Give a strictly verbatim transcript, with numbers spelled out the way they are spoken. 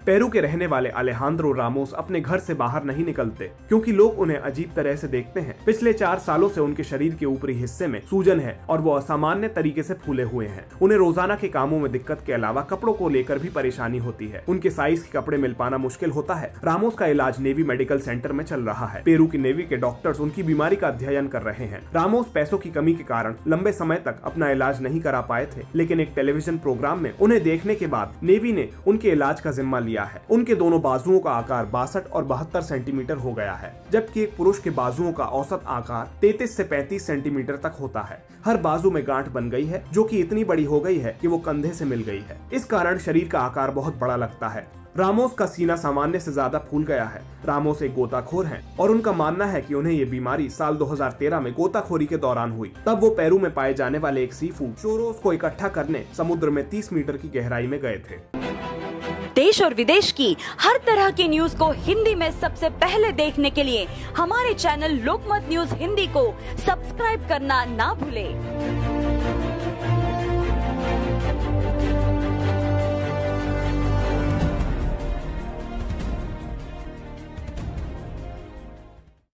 Peru के रहने वाले अलेहांद्रो रामोस अपने घर से बाहर नहीं निकलते क्योंकि लोग उन्हें अजीब तरह से देखते हैं। पिछले चार सालों से उनके शरीर के ऊपरी हिस्से में सूजन है और वो असामान्य तरीके से फूले हुए हैं। उन्हें रोजाना के कामों में दिक्कत के अलावा कपड़ों को लेकर भी परेशानी होती है। उनके साइज के कपड़े मिल पाना मुश्किल होता है। रामोस का इलाज नेवी मेडिकल सेंटर में चल रहा है। पेरू की नेवी के डॉक्टर्स उनकी बीमारी का अध्ययन कर रहे हैं। रामोस पैसों की कमी के कारण लंबे समय तक अपना इलाज नहीं करा पाए थे, लेकिन एक टेलीविजन प्रोग्राम में उन्हें देखने के बाद नेवी ने उनके इलाज का जिम्मा लिया है। उनके दोनों बाजुओं का आकार बासठ और बहत्तर सेंटीमीटर हो गया है, जबकि एक पुरुष के बाजुओं का औसत आकार तैंतीस से पैंतीस सेंटीमीटर तक होता है। हर बाजू में गांठ बन गई है जो कि इतनी बड़ी हो गई है कि वो कंधे से मिल गई है। इस कारण शरीर का आकार बहुत बड़ा लगता है। रामोस का सीना सामान्य से ज्यादा फूल गया है। रामोस एक गोताखोर हैं और उनका मानना है कि उन्हें ये बीमारी साल दो हज़ार तेरह में गोताखोरी के दौरान हुई। तब वो पेरू में पाए जाने वाले एक सी फूड चोरोस को इकट्ठा करने समुद्र में तीस मीटर की गहराई में गए थे। देश और विदेश की हर तरह की न्यूज को हिंदी में सबसे पहले देखने के लिए हमारे चैनल लोकमत न्यूज हिंदी को सब्सक्राइब करना ना भूलें।